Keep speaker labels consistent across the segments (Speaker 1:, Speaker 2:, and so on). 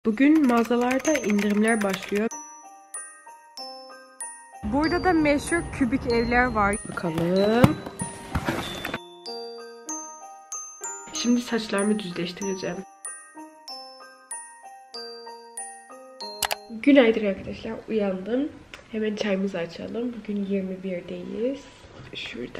Speaker 1: Bugün mağazalarda indirimler başlıyor. Burada da meşhur kübik evler var. Bakalım. Şimdi saçlarımı düzleştireceğim. Günaydın arkadaşlar. Uyandım. Hemen çayımızı açalım. Bugün 21'deyiz. Şurada.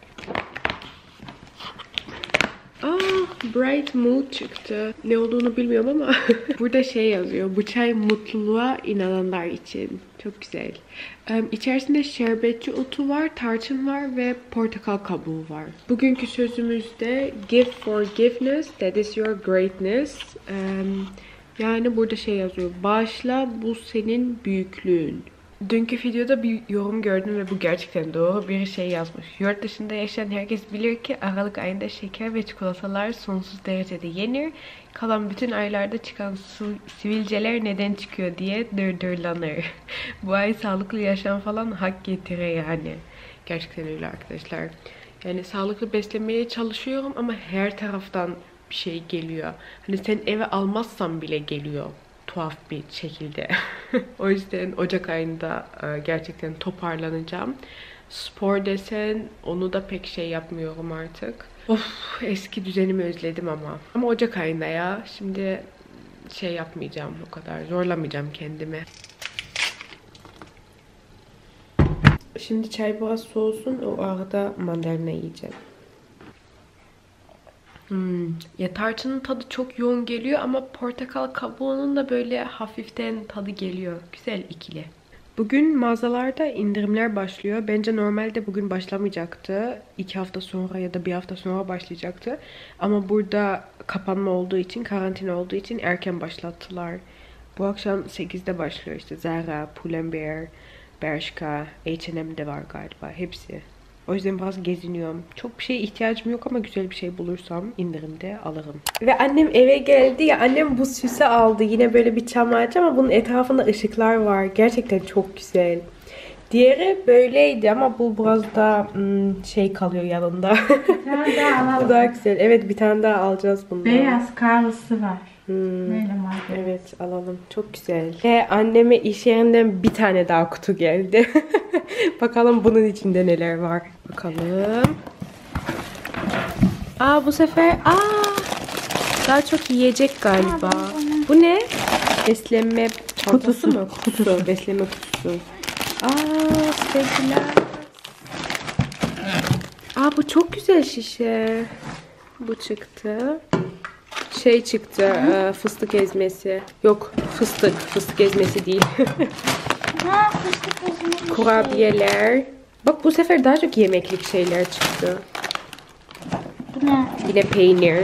Speaker 1: Bright Mood çıktı. Ne olduğunu bilmiyorum ama burada şey yazıyor. Bu çay mutluluğa inananlar için. Çok güzel. İçerisinde şerbetçi otu var, tarçın var ve portakal kabuğu var. Bugünkü sözümüzde Give forgiveness, that is your greatness. Yani burada şey yazıyor. Bağışla, bu senin büyüklüğün. Dünkü videoda bir yorum gördüm ve bu gerçekten doğru. Biri şey yazmış. Yurt dışında yaşayan herkes bilir ki Aralık ayında şeker ve çikolatalar sonsuz derecede yenir. Kalan bütün aylarda çıkan sivilceler neden çıkıyor diye dırdırlanır. Bu ay sağlıklı yaşam falan hak getire yani. Gerçekten öyle arkadaşlar. Yani sağlıklı beslenmeye çalışıyorum ama her taraftan bir şey geliyor. Hani sen eve almazsan bile geliyor. Tuhaf bir şekilde. O yüzden Ocak ayında gerçekten toparlanacağım. Spor desen onu da pek şey yapmıyorum artık. Of, eski düzenimi özledim ama. Ama Ocak ayında ya. Şimdi şey yapmayacağım o kadar. Zorlamayacağım kendimi. Şimdi çay biraz soğusun. O arada mandalina yiyeceğim. Ya tarçının tadı çok yoğun geliyor ama portakal kabuğunun da böyle hafiften tadı geliyor. Güzel ikili. Bugün mağazalarda indirimler başlıyor. Bence normalde bugün başlamayacaktı. 2 hafta sonra ya da 1 hafta sonra başlayacaktı. Ama burada kapanma olduğu için, karantina olduğu için erken başlattılar. Bu akşam 8'de başlıyor işte. Zara, Pull&Bear, Bershka, H&M'de var galiba. Hepsi. O yüzden biraz geziniyorum. Çok bir şeye ihtiyacım yok ama güzel bir şey bulursam indirimde alırım. Ve annem eve geldi ya, annem bu süsü aldı. Yine böyle bir çam ağacı ama bunun etrafında ışıklar var. Gerçekten çok güzel. Diğeri böyleydi ama bu biraz da şey kalıyor yanında.
Speaker 2: Bir tane daha alalım.
Speaker 1: Bu daha güzel. Evet, bir tane daha alacağız bundan.
Speaker 2: Beyaz karlısı var. Böyle marka.
Speaker 1: Evet, alalım. Çok güzel. Ve anneme iş yerinden bir tane daha kutu geldi. Bakalım bunun içinde neler var. Bakalım. Bu sefer daha çok yiyecek galiba. Bu ne? Beslenme çantası mı? Kutusu. Beslenme kutusu. Sevgiler. Bu çok güzel şişe. Bu çıktı. Şey çıktı, fıstık ezmesi. Yok, fıstık ezmesi değil.
Speaker 2: Fıstık ezmesi.
Speaker 1: Kurabiyeler. Bak, bu sefer daha çok yemeklik şeyler çıktı.
Speaker 2: Bu ne?
Speaker 1: Yine peynir.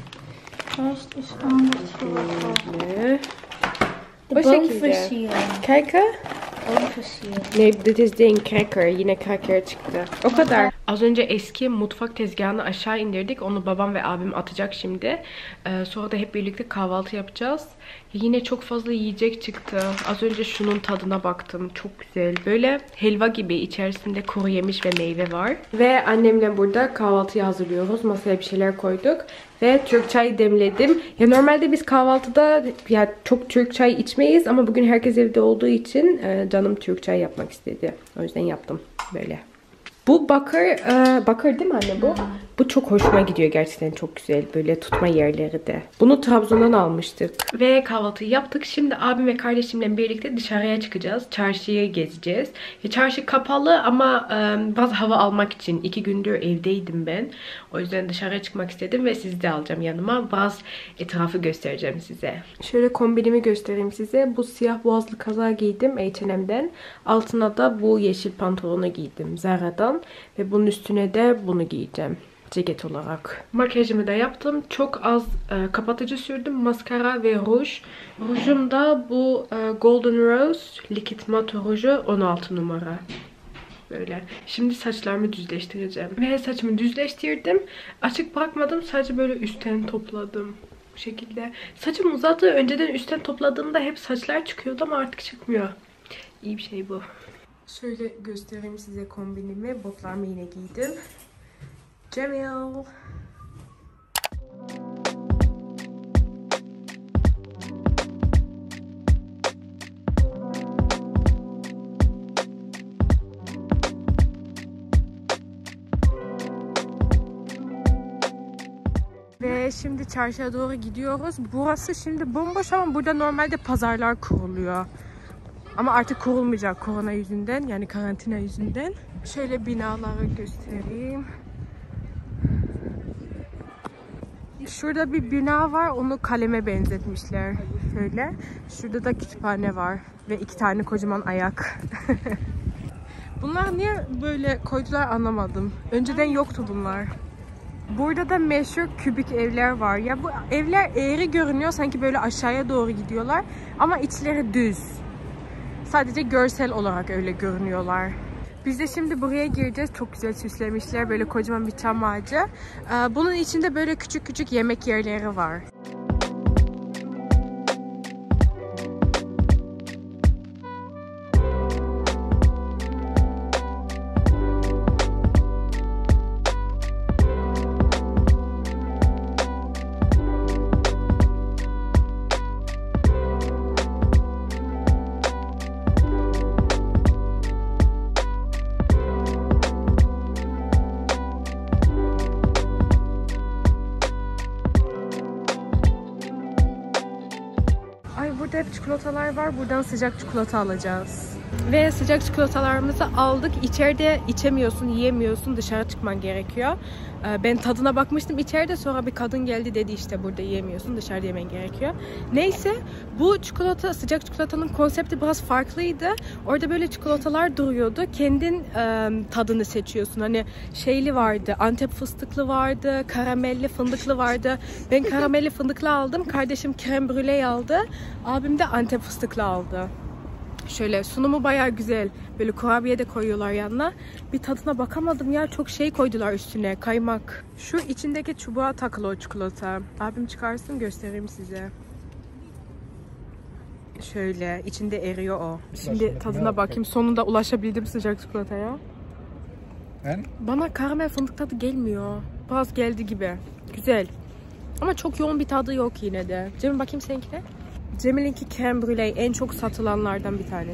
Speaker 1: Bu şekilde. Kaka? Ne, this is cracker. Yine cracker çıktı. O kadar. Az önce eski mutfak tezgahını aşağı indirdik. Onu babam ve abim atacak şimdi. Sonra da hep birlikte kahvaltı yapacağız. Yine çok fazla yiyecek çıktı. Az önce şunun tadına baktım. Çok güzel. Böyle helva gibi, içerisinde kuru yemiş ve meyve var. Ve annemle burada kahvaltıyı hazırlıyoruz. Masaya bir şeyler koyduk. Ve Türk çay demledim. Ya normalde biz kahvaltıda ya çok Türk çay içmeyiz ama bugün herkes evde olduğu için canım Türk çay yapmak istedi. O yüzden yaptım böyle. Bu bakır değil mi anne bu? Bu çok hoşuma gidiyor gerçekten, çok güzel. Böyle tutma yerleri de. Bunu Trabzon'dan almıştık. Ve kahvaltıyı yaptık. Şimdi abim ve kardeşimle birlikte dışarıya çıkacağız. Çarşıyı gezeceğiz. Çarşı kapalı ama bazı hava almak için 2 gündür evdeydim ben. O yüzden dışarıya çıkmak istedim ve sizi de alacağım yanıma. Bazı etrafı göstereceğim size. Şöyle kombinimi göstereyim size. Bu siyah boğazlı kazağı giydim H&M'den. Altına da bu yeşil pantolonu giydim Zara'dan. Ve bunun üstüne de bunu giyeceğim ceket olarak. Makyajımı da yaptım. Çok az kapatıcı sürdüm. Maskara ve ruj. Rujum da bu Golden Rose Liquid Matte ruju 16 numara. Böyle. Şimdi saçlarımı düzleştireceğim. Ve saçımı düzleştirdim. Açık bırakmadım. Sadece böyle üstten topladım. Bu şekilde. Saçım uzadı. Önceden üstten topladığımda hep saçlar çıkıyordu ama artık çıkmıyor. İyi bir şey bu. Şöyle göstereyim size kombinimi. Botlarımı yine giydim. Cemil. Ve şimdi çarşıya doğru gidiyoruz. Burası şimdi bomboş ama burada normalde pazarlar kuruluyor. Ama artık kurulmayacak korona yüzünden, yani karantina yüzünden. Şöyle binaları göstereyim. Şurada bir bina var, onu kaleme benzetmişler. Şöyle. Şurada da kütüphane var ve 2 tane kocaman ayak. Bunlar niye böyle koydular anlamadım. Önceden yoktu bunlar. Burada da meşhur kübik evler var. Ya bu evler eğri görünüyor, sanki böyle aşağıya doğru gidiyorlar. Ama içleri düz. Sadece görsel olarak öyle görünüyorlar. Biz de şimdi buraya gireceğiz. Çok güzel süslemişler. Böyle kocaman bir çam ağacı. Bunun içinde böyle küçük küçük yemek yerleri var. Burada hep çikolatalar var. Buradan sıcak çikolata alacağız. Ve sıcak çikolatalarımızı aldık. İçeride içemiyorsun, yiyemiyorsun. Dışarı çıkman gerekiyor. Ben tadına bakmıştım içeride. Sonra bir kadın geldi, dedi işte burada yiyemiyorsun, dışarıda yemen gerekiyor. Neyse, bu çikolata, sıcak çikolatanın konsepti biraz farklıydı. Orada böyle çikolatalar duruyordu. Kendin tadını seçiyorsun. Hani şeyli vardı, Antep fıstıklı vardı, karamelli fındıklı vardı. Ben karamelli fındıklı aldım. Kardeşim krem brûlée aldı. Abim de Antep fıstıklı aldı. Şöyle sunumu bayağı güzel. Böyle kurabiye de koyuyorlar yanına. Bir tadına bakamadım ya. Çok şey koydular üstüne. Kaymak. Şu içindeki çubuğa takılı o çikolata. Abim çıkarsın, göstereyim size. Şöyle içinde eriyor o. Şimdi tadına bakayım. Sonunda ulaşabildim sıcak çikolataya. Bana karamel fındık tadı gelmiyor. Biraz geldi gibi. Güzel. Ama çok yoğun bir tadı yok yine de. Cemil, bakayım seninkine. Cemil'inki crème brûlée en çok satılanlardan bir tanesi.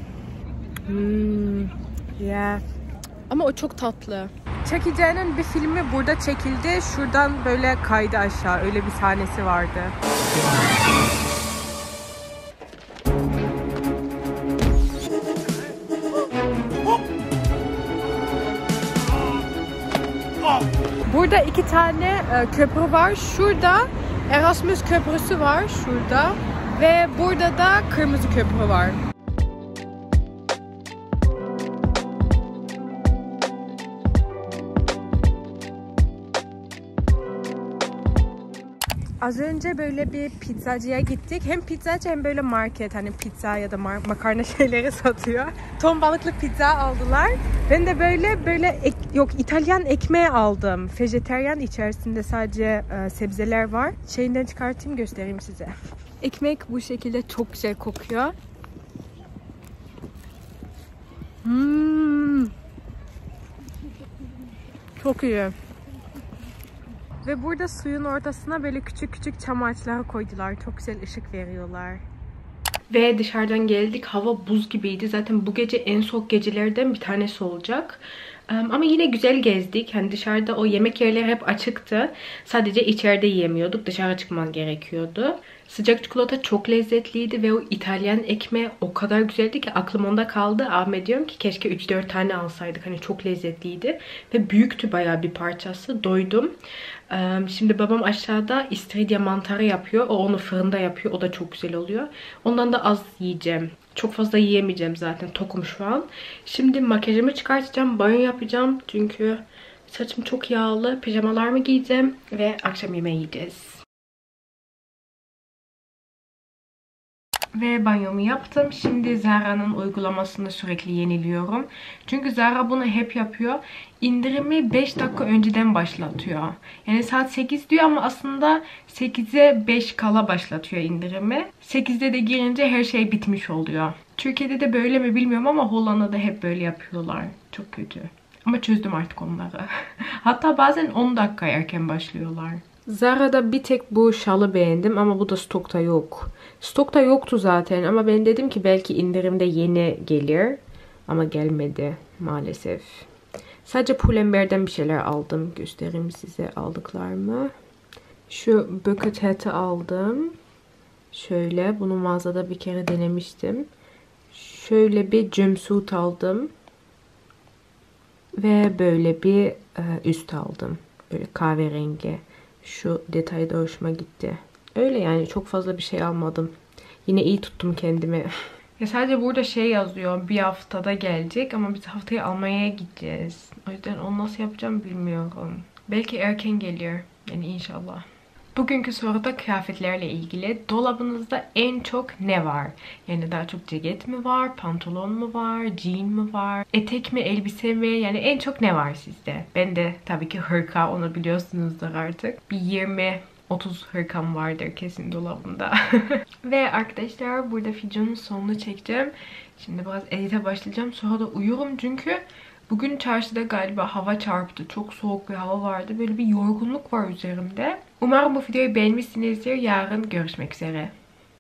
Speaker 1: Yeah. Ama o çok tatlı. Çekeceğinin bir filmi burada çekildi. Şuradan böyle kaydı aşağı. Öyle bir sahnesi vardı. Burada 2 tane köprü var. Şurada Erasmus Köprüsü var. Şurada. Ve burada da Kırmızı Köprü var. Az önce böyle bir pizzacıya gittik. Hem pizzacı hem böyle market. Hani pizza ya da makarna şeyleri satıyor. Ton balıklı pizza aldılar. Ben de böyle İtalyan ekmeği aldım. Vejeteryan, içerisinde sadece sebzeler var. Şeyinden çıkartayım, göstereyim size. Ekmek bu şekilde çok güzel kokuyor. Çok iyi. Ve burada suyun ortasına böyle küçük küçük çam ağaçları koydular. Çok güzel ışık veriyorlar. Ve dışarıdan geldik. Hava buz gibiydi. Zaten bu gece en soğuk gecelerden bir tanesi olacak. Ama yine güzel gezdik. Hani dışarıda o yemek yerleri hep açıktı. Sadece içeride yiyemiyorduk. Dışarı çıkman gerekiyordu. Sıcak çikolata çok lezzetliydi ve o İtalyan ekmeği o kadar güzeldi ki aklım onda kaldı. Ahmet diyorum ki keşke 3-4 tane alsaydık. Hani çok lezzetliydi. Ve büyüktü bayağı bir parçası. Doydum. Şimdi babam aşağıda istiridye mantarı yapıyor. O onu fırında yapıyor. O da çok güzel oluyor. Ondan da az yiyeceğim. Çok fazla yiyemeyeceğim zaten. Tokum şu an. Şimdi makyajımı çıkartacağım. Banyo yapacağım. Çünkü saçım çok yağlı. Pijamalarımı giyeceğim. Ve akşam yemeği yiyeceğiz. Ve banyomu yaptım. Şimdi Zara'nın uygulamasını sürekli yeniliyorum. Çünkü Zara bunu hep yapıyor. İndirimi 5 dakika önceden başlatıyor. Yani saat 8 diyor ama aslında 8'e 5 kala başlatıyor indirimi. 8'de de girince her şey bitmiş oluyor. Türkiye'de de böyle mi bilmiyorum ama Hollanda'da hep böyle yapıyorlar. Çok kötü. Ama çözdüm artık onları. Hatta bazen 10 dakika erken başlıyorlar. Zara'da bir tek bu şalı beğendim ama bu da stokta yok. Stokta yoktu zaten ama ben dedim ki belki indirimde yeni gelir. Ama gelmedi maalesef. Sadece Pull&Bear'den bir şeyler aldım. Göstereyim size aldıklarımı. Şu bucket hat'i aldım. Şöyle bunu mağazada bir kere denemiştim. Şöyle bir jumpsuit aldım. Ve böyle bir üst aldım. Böyle kahverengi. Şu detay da hoşuma gitti. Öyle yani çok fazla bir şey almadım. Yine iyi tuttum kendimi. Ya sadece burada şey yazıyor. Bir haftada gelecek ama biz haftaya Almanya'ya gideceğiz. O yüzden onu nasıl yapacağım bilmiyorum. Belki erken geliyor. Yani inşallah. Bugünkü soruda kıyafetlerle ilgili. Dolabınızda en çok ne var? Yani daha çok ceket mi var? Pantolon mu var? Jean mi var? Etek mi? Elbise mi? Yani en çok ne var sizde? Ben de tabii ki hırka. Onu biliyorsunuzdur artık. Bir 20-30 hırkam vardır kesin dolabımda. Ve arkadaşlar burada videonun sonunu çekeceğim. Şimdi biraz edite başlayacağım. Sonra da uyurum çünkü bugün çarşıda galiba hava çarptı. Çok soğuk bir hava vardı. Böyle bir yorgunluk var üzerimde. Umarım bu videoyu beğenmişsinizdir. Yarın görüşmek üzere.